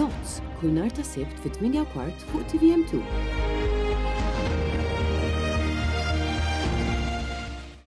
Nozz kull nhar ta' Sibt fit-8 fuq TVM2.